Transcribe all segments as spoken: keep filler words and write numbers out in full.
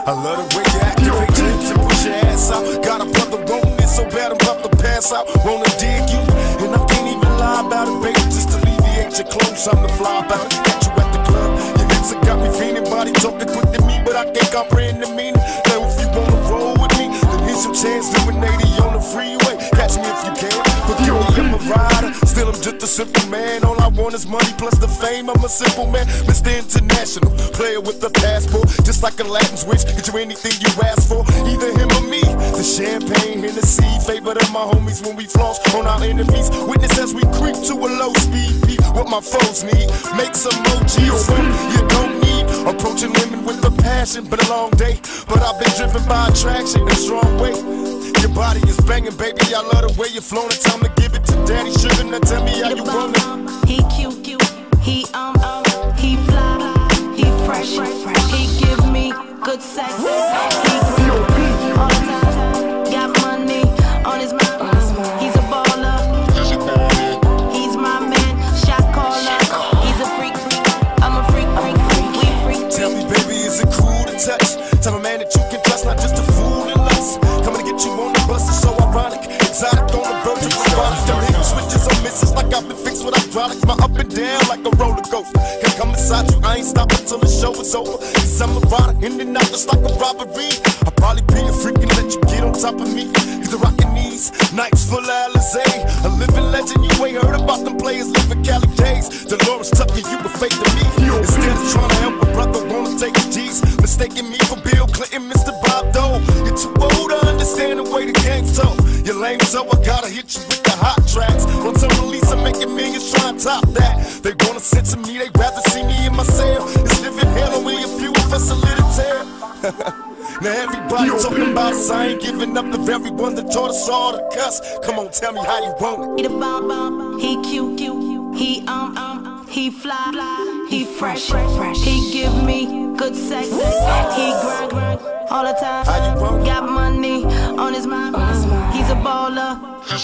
I love the way you activate your hips and push your ass out. Got a brother wanting it so bad I'm about to pass out. Wanna dig you, and I can't even lie about it, baby. Just alleviate your clothes, I'm the fly about it. Got you at the club, your hips have got me feeling. Body talking quick to me, but I can't comprehend the meaning. Now if you wanna roll with me, then here's your chance. Doing eighty on the freeway, catch me if you can. Forgive me, I'm a rider, still I'm just a simple man. All I want is money plus the fame, I'm a simple man. Mister International, player with a passport. Just like a Latin switch, get you anything you ask for. Either him or me, the champagne, Hennessy. Favorite of my homies when we floss on our enemies. Witness as we creep to a low speed beat. What my foes need, make some more G's from you don't need. Approaching women with a passion, been a long day, but I've been driven by attraction in a strong way. Your body is banging, baby, I love the way you're flowing. Time to give it to daddy sugar, now tell me how you want it. He cute, cute, he um, um, he fly, he fresh, he give me good sex. He green all the time, got money on his mind. He's a baller, he's my man, Shakur. He's a freak, I'm a freak, freak, freak, we freak. Tell me, baby, is it cool to touch? Tell a man that you can trust, not just a fool in lust. Coming to get you on the bus is so ironic. Exotic on the verge of robotic. Them hit switches on misses like I've been fixed with hydraulics. My up and down like a roller coaster. Can't come inside you, I ain't stopping till the show is over. Cause I'm a rider, in and out just like a robbery. I'll probably be a freak and let you get on top of me. Cause the rockin' these nights full of Alizé. A living legend, you ain't heard about them players living Cali days. Dolores Tucker, you were fake to me. Instead of trying to help a brother, wanna take his G's. Mistaking me for Bill Clinton, Mister Bob Dole. You're too old to understand the way the game's told. You're lame, so I gotta hit you with the hot tracks. Once I'm released, I'm making millions trying to top that. They wanna censor me, they rather see me in my cell. It's living hell, only a few of us a little tale. Now everybody talking about us, I ain't giving up to everyone that taught us all to cuss. Come on, tell me how you want it. He the bomb, bomb, he cute, cute, he um, um, he fly, he fresh, he give me good sex. He grind, grind all the time, How you want it? got money on his mind. He's a baller,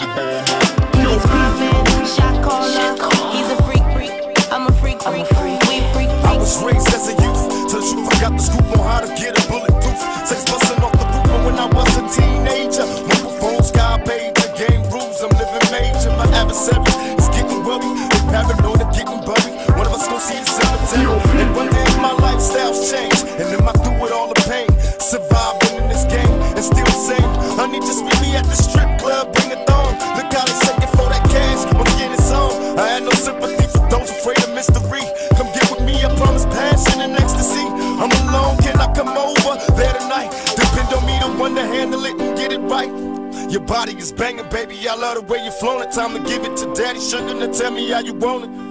he's my man, Shakur. He's a freak, freak, I'm a freak, freak, we freak, I freak. was raised as a youth. Tell the truth, I got the scoop on how to get a bulletproof. Sex busting off the roof, but when I was a teenager, mobile phone, sky page, the game rules. I'm living major. My adversary is getting worried. They paranoid of getting buried. One of us gon' see the cemetery. And one day my lifestyle's changed, and then I through with all the pain. Surviving in this game and still sane. Honey, just meet me at the strip club, bring a thong. Look how they shaking for that cash. Once again, it's on. I had no sympathy for those afraid of mystery. Come get with me, I promise passion and ecstasy. I'm alone, can I come over there tonight? Depend on me, the one to handle it and get it right. Your body is banging, baby, I love the way you're flowing. Time to give it to daddy sugar, now tell me how you want it.